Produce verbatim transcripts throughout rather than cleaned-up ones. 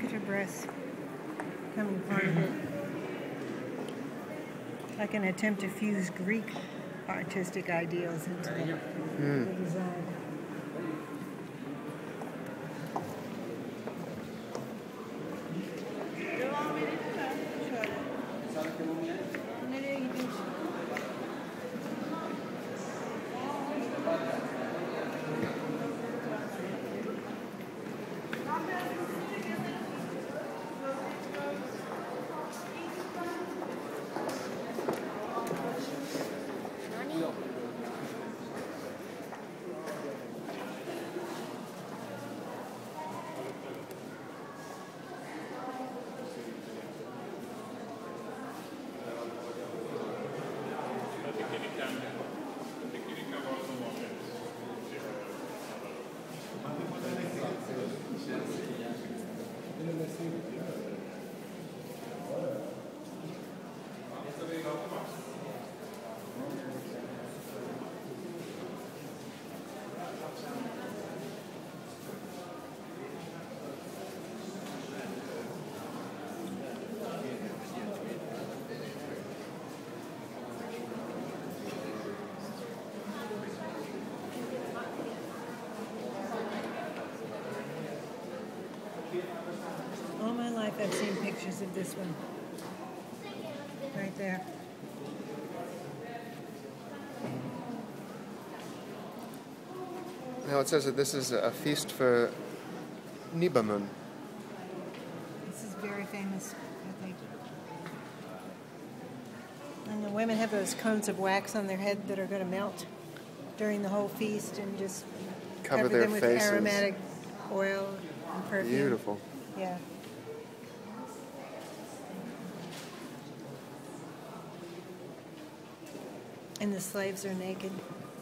after breasts becoming part of it. Like an attempt to fuse Greek artistic ideals into the, mm. the design. All my life I've seen pictures of this one. Right there. Now it says that this is a feast for Nibamun. This is very famous, I think. And the women have those cones of wax on their head that are going to melt during the whole feast and just Cover cover their them with faces. aromatic oil and perfume. Beautiful. Yeah. And the slaves are naked.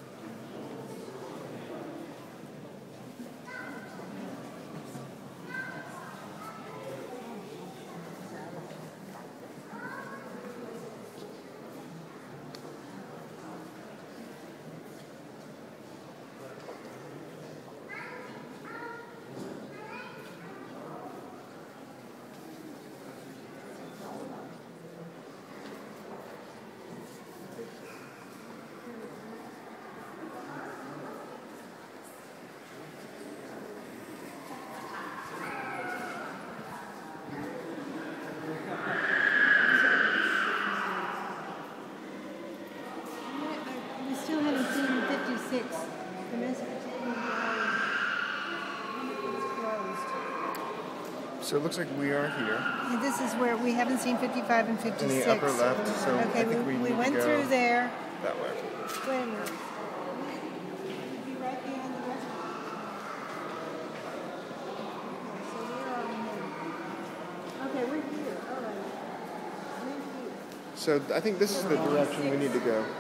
We still haven't seen fifty-six. The Mesopotamian Valley is closed. So it looks like we are here. And this is where we haven't seen fifty-five and fifty-six. In the upper left, so okay, I think we, we, we need went to go through there. that way. Wait a minute. We'd be right behind the restaurant. Okay, so we're on here. Okay, we're here. All right. We're here. So I think this is the direction we need to go.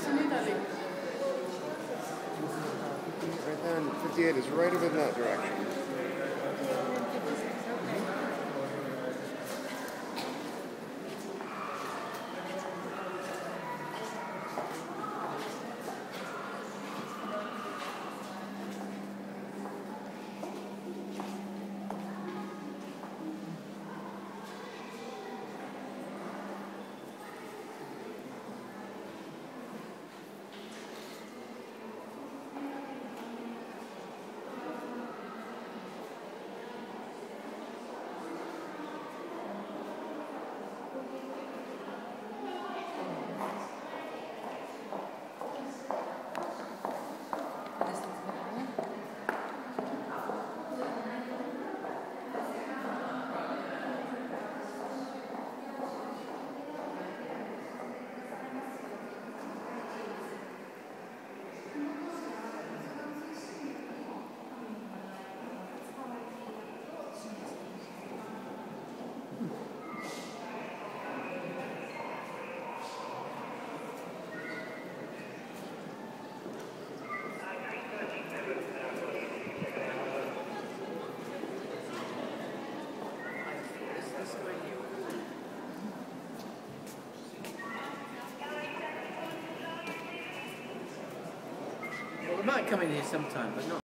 Right there, and fifty-eight is right over in that direction. We might come in here sometime, but not